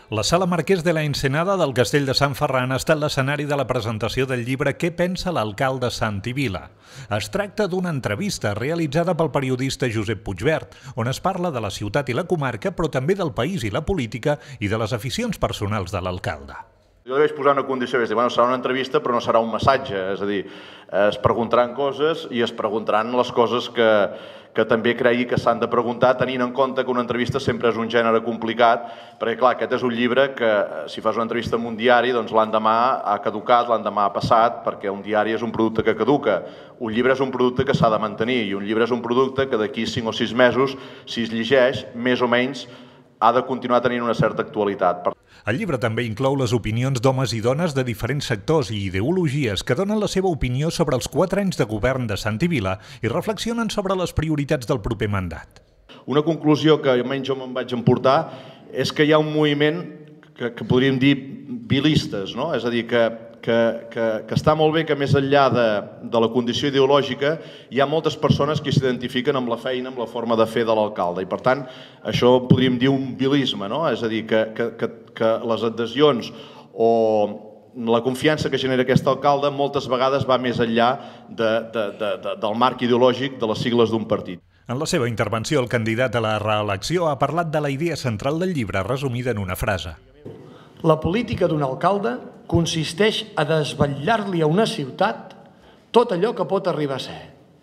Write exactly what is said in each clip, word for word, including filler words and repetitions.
La Sala Marquès de la Ensenada del Castell de Sant Ferran ha estat l'escenari de la presentació del llibre Què pensa l'alcalde Santi Vila? Es tracta d'una entrevista realitzada pel periodista Josep Puigvert, on es parla de la ciutat i la comarca, però també del país i la política i de les aficions personals de l'alcalde. Jo li vaig posar una condició, és dir, bueno, serà una entrevista però no serà un massatge, és a dir, es preguntaran coses i es preguntaran les coses que, que també cregui que s'han de preguntar, tenint en compte que una entrevista sempre és un gènere complicat, perquè clar, aquest és un llibre que si fas una entrevista en un diari, doncs l'endemà ha caducat, l'endemà ha passat, perquè un diari és un producte que caduca. Un llibre és un producte que s'ha de mantenir i un llibre és un producte que d'aquí cinc o sis mesos, si es llegeix, més o menys ha de continuar tenint una certa actualitat. El llibre també inclou les opinions d'homes i dones de diferents sectors i ideologies que donen la seva opinió sobre els quatre anys de govern de Santi Vila i reflexionen sobre les prioritats del proper mandat. Una conclusió que almenys jo me'n vaig emportar és que hi ha un moviment que, que podríem dir vilistes, no? És a dir, que, que, que, que està molt bé que més enllà de, de la condició ideològica hi ha moltes persones que s'identifiquen amb la feina, amb la forma de fer de l'alcalde i per tant això podríem dir un vilisme, no? És a dir, que, que, que, que les adhesions o la confiança que genera aquest alcalde moltes vegades va més enllà de, de, de, de, del marc ideològic de les sigles d'un partit. En la seva intervenció, el candidat a la reelecció ha parlat de la idea central del llibre, resumida en una frase. La política d'un alcalde consisteix a desvetllar-li a una ciutat tot allò que pot arribar a ser.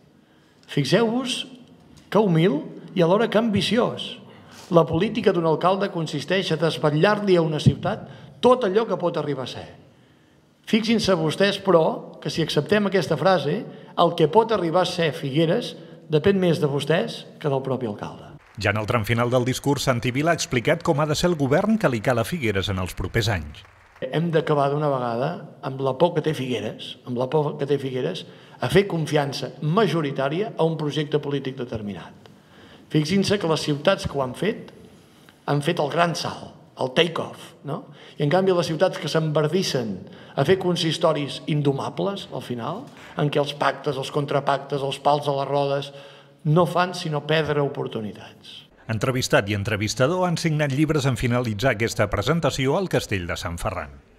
Fixeu-vos que humil i alhora que ambiciós. La política d'un alcalde consisteix a desvetllar-li a una ciutat tot allò que pot arribar a ser. Fixin-se vostès, però, que si acceptem aquesta frase, el que pot arribar a ser Figueres depèn més de vostès que del propi alcalde. Ja en el tram final del discurs, Santi Vila ha explicat com ha de ser el govern que li cal a Figueres en els propers anys. Hem d'acabar d'una vegada amb la por que té Figueres, amb la por que té Figueres, a fer confiança majoritària a un projecte polític determinat. Fixin-se que les ciutats que ho han fet, han fet el gran salt, el take-off, no? I en canvi les ciutats que s'enverdissen a fer consistoris indomables, al final, en què els pactes, els contrapactes, els pals a les rodes, no fan sinó perdre oportunitats. Entrevistat i entrevistador han signat llibres en finalitzar aquesta presentació al Castell de Sant Ferran.